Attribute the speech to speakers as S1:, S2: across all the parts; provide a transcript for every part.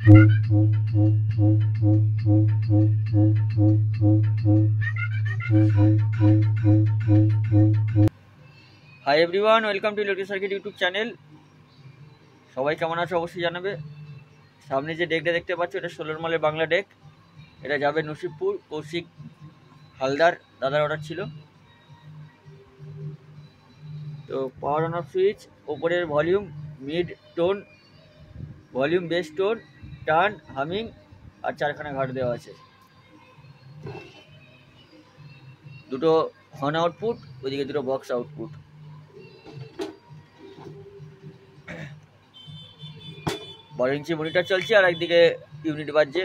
S1: High everyone, welcome to electric circuit YouTube channel. সবাই কেমন আছো অবশ্যই জানাবে। সামনে যে ডেকটা দেখতে পাচ্ছ এটা 16 মালের বাংলা ডেক। এটা যাবে নসিবপুর, কৌশিক হালদার দাদার অর্ডার ছিল। তো পাওয়ার অন অফ সুইচ, ওপরের volume, mid tone, volume, bass tone, turn, humming আর 4খানা ঘাট দেওয়া আছে। দুটো হর্ন আউটপুট, ওইদিকে দুটো বক্স আউটপুট। 12 ইঞ্চি মনিটর চলছে আর একদিকে ইউনিট বাজছে।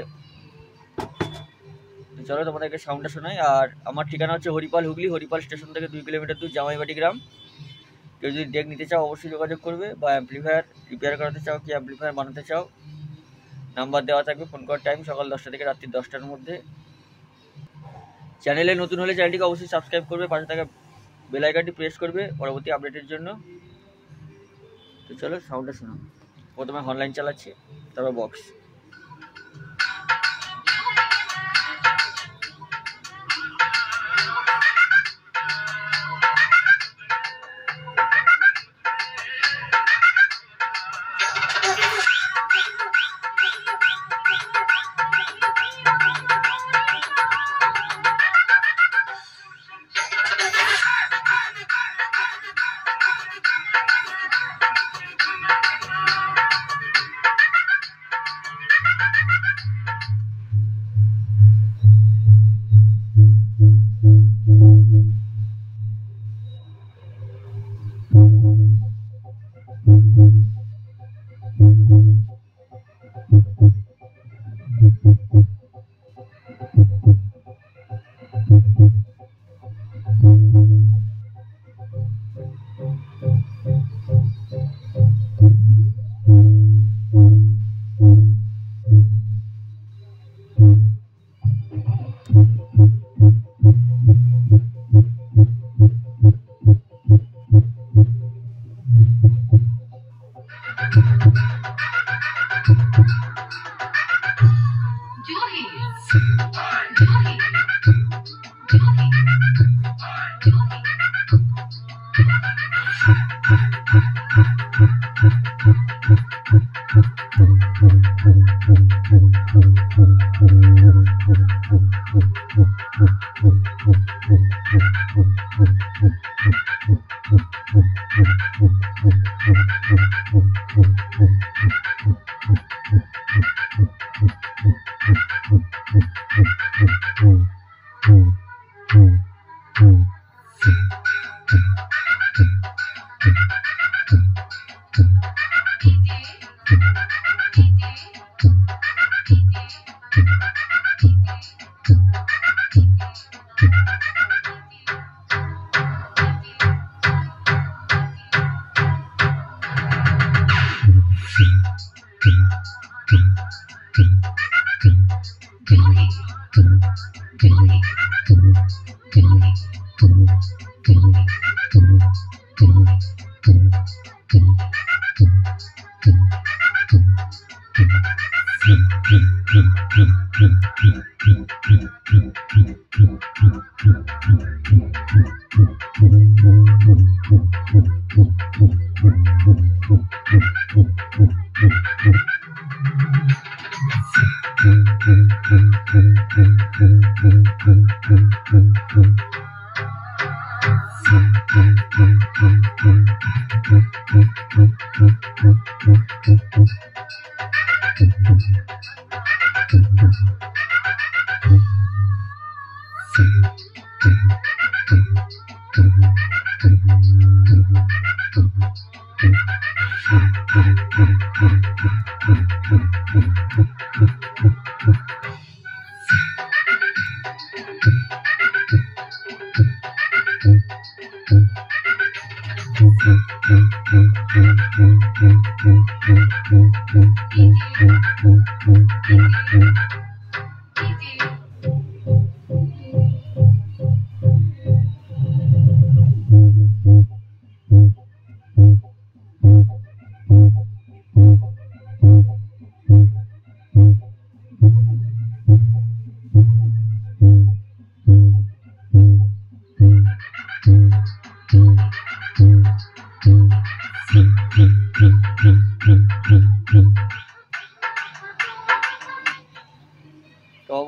S1: চলো তোমাদেরকে সাউন্ডটা শোনাই। আর আমার ঠিকানা হচ্ছে হরিপাল, হুগলি। হরিপাল স্টেশন থেকে 2 কিলোমিটার দূর, জামাইবাটি গ্রাম। কেউ যদি ডেক নিতে চাও অবশ্যই যোগাযোগ করবে, বা অ্যাম্পলিফায়ার রিপেয়ার করাতে চাও কি অ্যাম্পলিফায়ার বানাতে চাও, নাম্বার দেওয়া থাকবে। ফোন করার টাইম সকাল 10টা থেকে রাত্রি 10টার মধ্যে। চ্যানেলে নতুন হলে চ্যানেলটিকে অবশ্যই সাবস্ক্রাইব করবে, পাশে থাকা বেল আইকনটি প্রেস করবে পরবর্তী আপডেটের জন্য। তো চলো সাউন্ডটা শোনো। প্রথমে অনলাইন চালাচ্ছি, তারপর বক্স।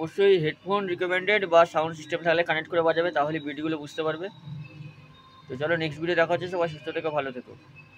S1: অবশ্যই হেডফোন রিকমেন্ডেড বা সাউন্ড সিস্টেম থাকলে কানেক্ট করে বাজাবে, তাহলে ভিডিওগুলো বুঝতে পারবে। তো চলো নেক্সট ভিডিও দেখা হচ্ছে, সবাই সুস্থ থেকো, ভালো থেকো।